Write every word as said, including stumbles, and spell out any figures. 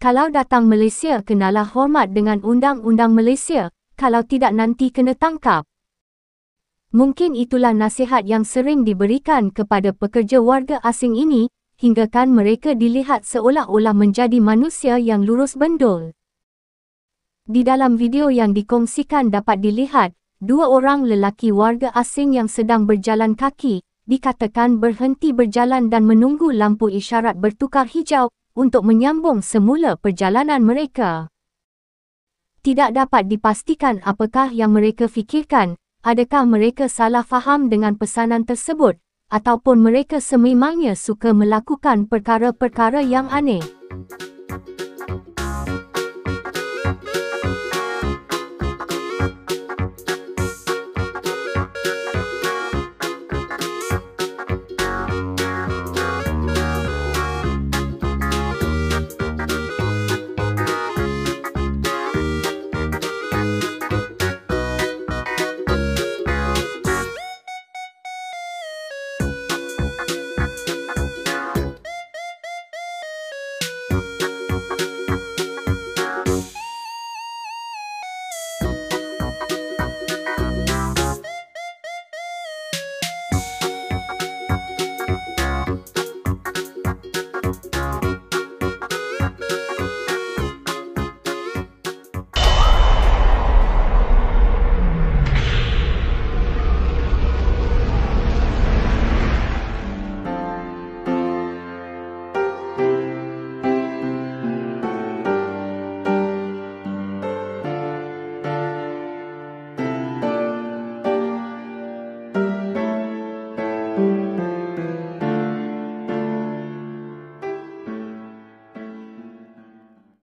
Kalau datang Malaysia, kenalah hormat dengan undang-undang Malaysia, kalau tidak nanti kena tangkap. Mungkin itulah nasihat yang sering diberikan kepada pekerja warga asing ini, hinggakan mereka dilihat seolah-olah menjadi manusia yang lurus bendul. Di dalam video yang dikongsikan dapat dilihat, dua orang lelaki warga asing yang sedang berjalan kaki, dikatakan berhenti berjalan dan menunggu lampu isyarat bertukar hijau untuk menyambung semula perjalanan mereka. Tidak dapat dipastikan apakah yang mereka fikirkan, adakah mereka salah faham dengan pesanan tersebut, ataupun mereka sememangnya suka melakukan perkara-perkara yang aneh.